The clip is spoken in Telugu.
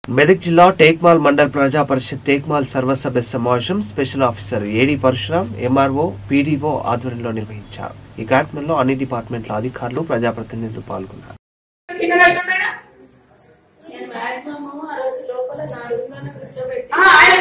మెదక్ జిల్లా టేక్మాల్ మండల్ ప్రజా పరిషత్ టేక్మాల్ సర్వసభ్య సమావేశం special officer AD Parasuram, MRO, PDO ఆధ్వర్యంలో నిర్వహించారు. ఈ కార్యక్రమంలో అన్ని డిపార్ట్మెంట్ల అధికారులు, ప్రజాప్రతినిధులు పాల్గొన్నారు. ఆయన